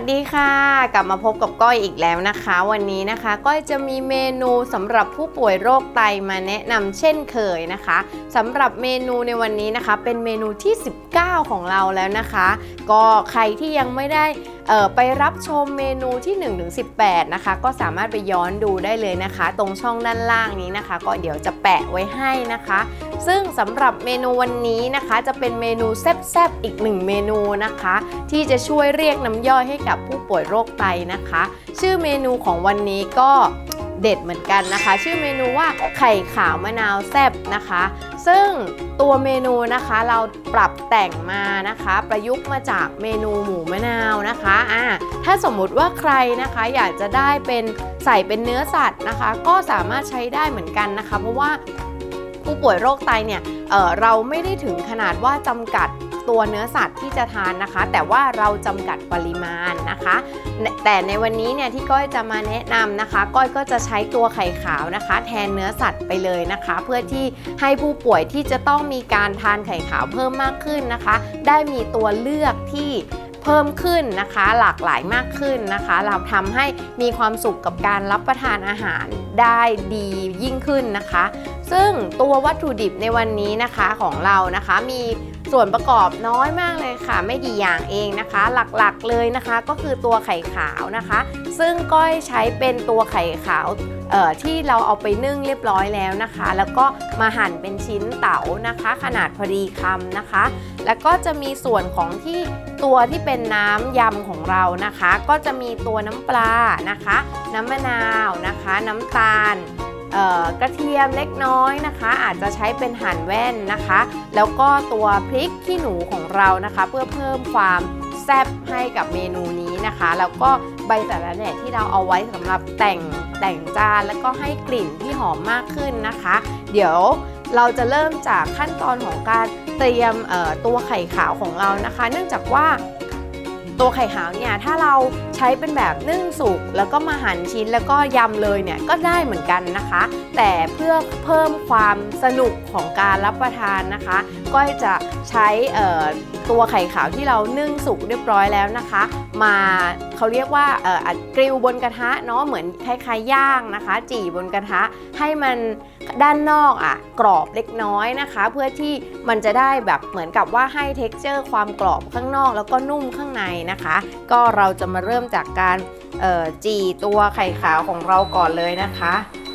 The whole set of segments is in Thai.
ดีค่ะกลับมาพบกับก้อยอีกแล้วนะคะวันนี้นะคะก้อยจะมีเมนูสำหรับผู้ป่วยโรคไตมาแนะนำเช่นเคยนะคะสำหรับเมนูในวันนี้นะคะเป็นเมนูที่19ของเราแล้วนะคะก็ใครที่ยังไม่ได้ไปรับชมเมนูที่1-18นะคะก็สามารถไปย้อนดูได้เลยนะคะตรงช่องด้านล่างนี้นะคะก็เดี๋ยวจะแปะไว้ให้นะคะซึ่งสำหรับเมนูวันนี้นะคะจะเป็นเมนูแซ่บๆอีก1เมนูนะคะที่จะช่วยเรียกน้ำย่อยให้กับผู้ป่วยโรคไตนะคะชื่อเมนูของวันนี้ก็เด็ดเหมือนกันนะคะชื่อเมนูว่าไข่ขาวมะนาวแซ่บนะคะซึ่งตัวเมนูนะคะเราปรับแต่งมานะคะประยุกต์มาจากเมนูหมูมะนาวนะคะถ้าสมมุติว่าใครนะคะอยากจะได้เป็นใส่เป็นเนื้อสัตว์นะคะก็สามารถใช้ได้เหมือนกันนะคะเพราะว่าผู้ป่วยโรคไตเนี่ยเราไม่ได้ถึงขนาดว่าจำกัดตัวเนื้อสัตว์ที่จะทานนะคะแต่ว่าเราจำกัดปริมาณนะคะแต่ในวันนี้เนี่ยที่ก้อยจะมาแนะนำนะคะก้อยก็จะใช้ตัวไข่ขาวนะคะแทนเนื้อสัตว์ไปเลยนะคะเพื่อที่ให้ผู้ป่วยที่จะต้องมีการทานไข่ขาวเพิ่มมากขึ้นนะคะได้มีตัวเลือกที่เพิ่มขึ้นนะคะหลากหลายมากขึ้นนะคะเราทำให้มีความสุขกับการรับประทานอาหารได้ดียิ่งขึ้นนะคะซึ่งตัววัตถุดิบในวันนี้นะคะของเรานะคะมีส่วนประกอบน้อยมากเลยค่ะไม่กี่อย่างเองนะคะหลักๆเลยนะคะก็คือตัวไข่ขาวนะคะซึ่งก้อยใช้เป็นตัวไข่ขาวที่เราเอาไปนึ่งเรียบร้อยแล้วนะคะแล้วก็มาหั่นเป็นชิ้นเต๋านะคะขนาดพอดีคำนะคะแล้วก็จะมีส่วนของตัวที่เป็นน้ำยำของเรานะคะก็จะมีตัวน้ำปลานะคะน้ำมะนาวนะคะน้ำตาลกระเทียมเล็กน้อยนะคะอาจจะใช้เป็นหั่นแว่นนะคะแล้วก็ตัวพริกขี้หนูของเรานะคะเพื่อเพิ่มความแซ่บให้กับเมนูนี้นะคะแล้วก็ใบสะระแหน่ที่เราเอาไว้สำหรับแต่งจานแล้วก็ให้กลิ่นที่หอมมากขึ้นนะคะเดี๋ยวเราจะเริ่มจากขั้นตอนของการเตรียมตัวไข่ขาวของเรานะคะเนื่องจากว่าตัวไข่ขาวเนี่ยถ้าเราใช้เป็นแบบนึ่งสุกแล้วก็มาหั่นชิ้นแล้วก็ยำเลยเนี่ยก็ได้เหมือนกันนะคะแต่เพื่อเพิ่มความสนุกของการรับประทานนะคะก็จะใช้ตัวไข่ขาวที่เรานึ่งสุกเรียบร้อยแล้วนะคะมาเขาเรียกว่ากริลบนกระทะเนาะเหมือนคล้ายๆย่างนะคะจี่บนกระทะให้มันด้านนอกกรอบเล็กน้อยนะคะเพื่อที่มันจะได้แบบเหมือนกับว่าให้ texture ความกรอบข้างนอกแล้วก็นุ่มข้างในนะคะก็เราจะมาเริ่มจากการจี่ตัวไข่ขาวของเราก่อนเลยนะคะ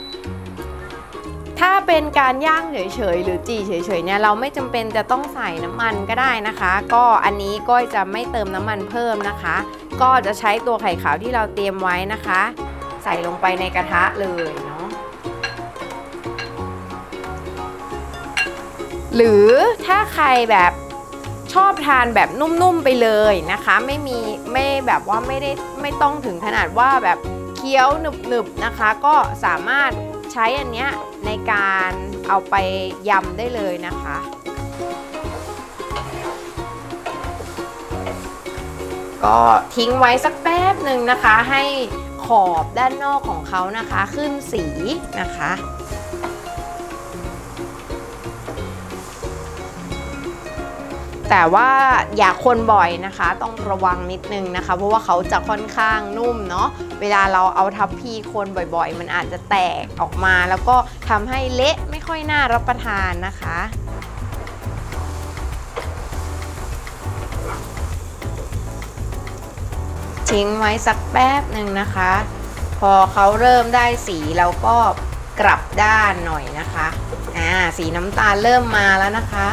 ถ้าเป็นการย่างเฉยๆหรือจี่เฉยๆเนี่ยเราไม่จำเป็นจะต้องใส่น้ำมันก็ได้นะคะก็อันนี้ก้อยจะไม่เติมน้ำมันเพิ่มนะคะก็จะใช้ตัวไข่ขาวที่เราเตรียมไว้นะคะใส่ลงไปในกระทะเลยเนาะหรือถ้าใครแบบชอบทานแบบนุ่มๆไปเลยนะคะไม่แบบว่าไม่ต้องถึงขนาดว่าแบบเคี้ยวหนึบๆนะคะก็สามารถใช้อันเนี้ยในการเอาไปยำได้เลยนะคะก็ทิ้งไว้สักแป๊บหนึ่งนะคะให้ขอบด้านนอกของเขานะคะขึ้นสีนะคะแต่ว่าอย่าคนบ่อยนะคะต้องระวังนิดนึงนะคะเพราะว่าเขาจะค่อนข้างนุ่มเนาะเวลาเราเอาทัพพีคนบ่อยๆมันอาจจะแตกออกมาแล้วก็ทำให้เละไม่ค่อยน่ารับประทานนะคะทิ้งไว้สักแป๊บหนึ่งนะคะพอเขาเริ่มได้สีเราก็กลับด้านหน่อยนะคะสีน้ำตาลเริ่มมาแล้วนะคะ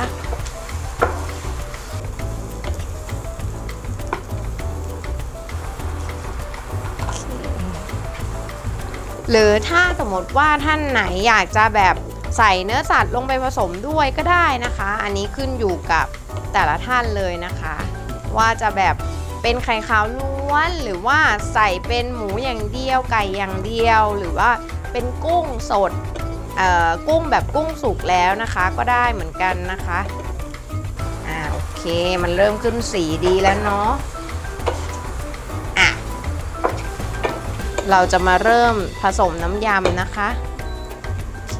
หรือถ้าสมมติว่าท่านไหนอยากจะแบบใส่เนื้อสัตว์ลงไปผสมด้วยก็ได้นะคะอันนี้ขึ้นอยู่กับแต่ละท่านเลยนะคะว่าจะแบบเป็นไข่ขาวล้วนหรือว่าใส่เป็นหมูอย่างเดียวไก่อย่างเดียวหรือว่าเป็นกุ้งสดกุ้งแบบกุ้งสุกแล้วนะคะก็ได้เหมือนกันนะคะโอเคมันเริ่มขึ้นสีดีแล้วเนาะเราจะมาเริ่มผสมน้ำยำนะคะโอเค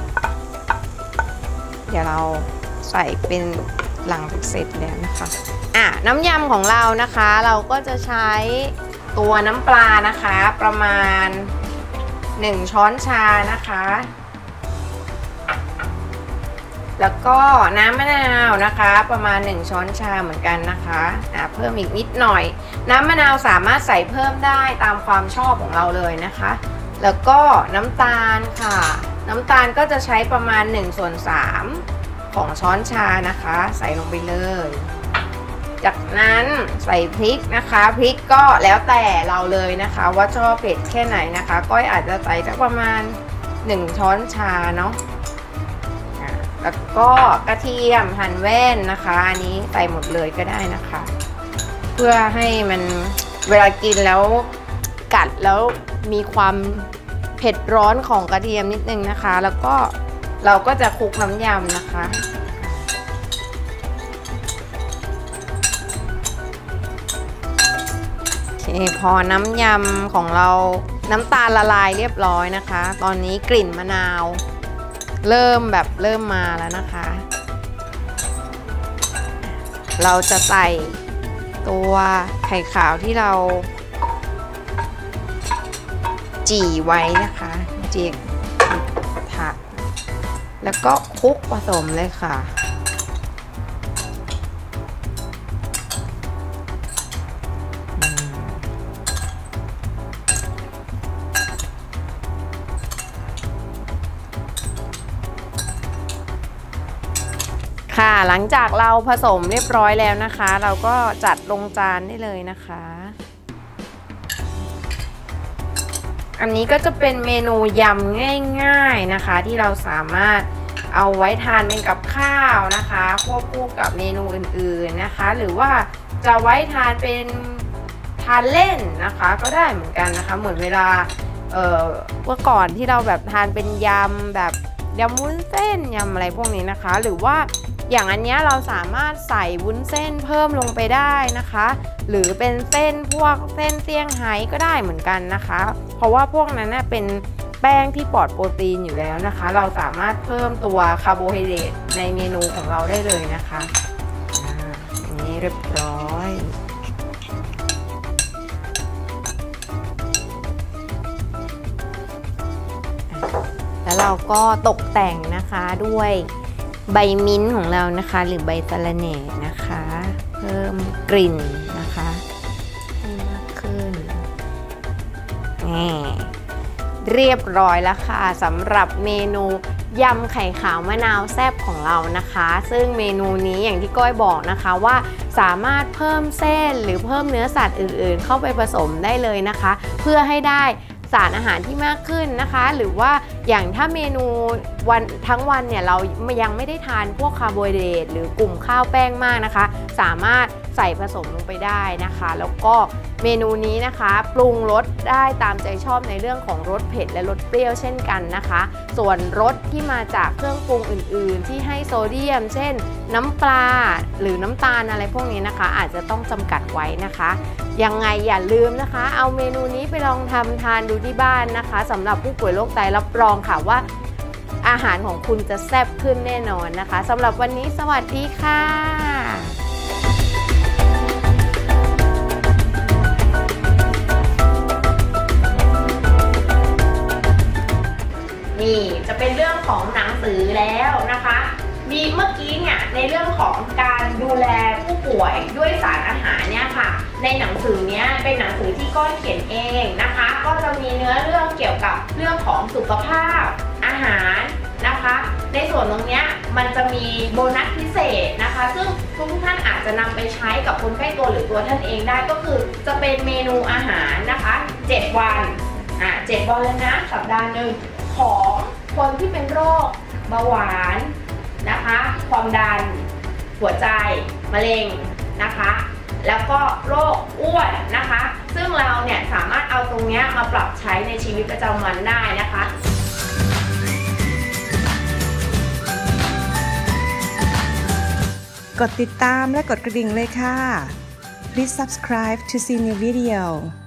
เดี๋ยวเราใส่เป็นหลังเสร็จแล้วนะคะน้ำยำของเรานะคะเราก็จะใช้ตัวน้ำปลานะคะประมาณ1ช้อนชานะคะแล้วก็น้ำมะนาวนะคะประมาณ1ช้อนชาเหมือนกันนะคะเพิ่มอีกนิดหน่อยน้ำมะนาวสามารถใส่เพิ่มได้ตามความชอบของเราเลยนะคะแล้วก็น้ำตาลค่ะน้ำตาลก็จะใช้ประมาณ1/3ของช้อนชานะคะใส่ลงไปเลยจากนั้นใส่พริกนะคะพริกก็แล้วแต่เราเลยนะคะว่าชอบเผ็ดแค่ไหนนะคะก้อยอาจจะใส่สักประมาณ1ช้อนชาเนาะแล้วก็กระเทียมหั่นแว่นนะคะอันนี้ใส่หมดเลยก็ได้นะคะเพื่อให้มันเวลากินแล้วกัดแล้วมีความเผ็ดร้อนของกระเทียมนิดนึงนะคะแล้วก็เราก็จะคลุกน้ำยำนะคะโอเคพอน้ำยำของเราน้ำตาลละลายเรียบร้อยนะคะตอนนี้กลิ่นมะนาวเริ่มมาแล้วนะคะเราจะใส่ตัวไข่ขาวที่เราจี่ไว้นะคะจี่ถักแล้วก็คลุกผสมเลยค่ะค่ะหลังจากเราผสมเรียบร้อยแล้วนะคะเราก็จัดลงจานได้เลยนะคะอันนี้ก็จะเป็นเมนูยำง่ายๆนะคะที่เราสามารถเอาไว้ทานเป็นกับข้าวนะคะควบคู่กับเมนูอื่นๆนะคะหรือว่าจะไว้ทานเป็นทานเล่นนะคะก็ได้เหมือนกันนะคะเหมือนเวลาเมื่อก่อนที่เราแบบทานเป็นยำแบบยำวุ้นเส้นยำอะไรพวกนี้นะคะหรือว่าอย่างอันนี้เราสามารถใส่วุ้นเส้นเพิ่มลงไปได้นะคะหรือเป็นเส้นพวกเส้นเซี่ยงไฮ้ก็ได้เหมือนกันนะคะเพราะว่าพวกนั้นเป็นแป้งที่ปลอดโปรตีนอยู่แล้วนะคะเราสามารถเพิ่มตัวคาร์โบไฮเดรตในเมนูของเราได้เลยนะคะอันนี้เรียบร้อยแล้วเราก็ตกแต่งนะคะด้วยใบมิ้นท์ของเรานะคะหรือใบสะระแหน่นะคะเพิ่มกลิ่นนะคะให้มากขึ้นเรียบร้อยแล้วค่ะสำหรับเมนูยำไข่ขาวมะนาวแซ่บของเรานะคะซึ่งเมนูนี้อย่างที่ก้อยบอกนะคะว่าสามารถเพิ่มเส้นหรือเพิ่มเนื้อสัตว์อื่นๆเข้าไปผสมได้เลยนะคะเพื่อให้ได้สารอาหารที่มากขึ้นนะคะหรือว่าอย่างถ้าเมนูวันทั้งวันเนี่ยเรายังไม่ได้ทานพวกคาร์โบไฮเดรตหรือกลุ่มข้าวแป้งมากนะคะสามารถใส่ผสมลงไปได้นะคะแล้วก็เมนูนี้นะคะปรุงรสได้ตามใจชอบในเรื่องของรสเผ็ดและรสเปรี้ยวเช่นกันนะคะส่วนรสที่มาจากเครื่องปรุงอื่นๆที่ให้โซเดียมเช่นน้ำปลาหรือน้ำตาลอะไรพวกนี้นะคะอาจจะต้องจำกัดไว้นะคะยังไงอย่าลืมนะคะเอาเมนูนี้ไปลองทำทานดูที่บ้านนะคะสำหรับผู้ป่วยโรคไตรับรองค่ะว่าอาหารของคุณจะแซ่บขึ้นแน่นอนนะคะสำหรับวันนี้สวัสดีค่ะนี่จะเป็นเรื่องของหนังสือแล้วนะคะมีเมื่อกี้เนี่ยในเรื่องของการดูแลผู้ป่วยด้วยสารอาหารเนี่ยค่ะในหนังสือเนี้ยเป็นหนังสือที่ก้อยเขียนเองนะคะก็จะมีเนื้อเรื่องเกี่ยวกับเรื่องของสุขภาพอาหารนะคะในส่วนตรงเนี้ยมันจะมีโบนัสพิเศษนะคะซึ่งทุกท่านอาจจะนำไปใช้กับคนใกล้ตัวหรือตัวท่านเองได้ก็คือจะเป็นเมนูอาหารนะคะ7 วัน7 วันเลยนะสัปดาห์หนึ่งของคนที่เป็นโรคเบาหวานนะคะความดันหัวใจมะเร็งนะคะแล้วก็โรคอ้วนนะคะซึ่งเราเนี่ยสามารถเอาตรงนี้มาปรับใช้ในชีวิตประจำวันได้นะคะกดติดตามและกดกระดิ่งเลยค่ะ Please subscribe to see new video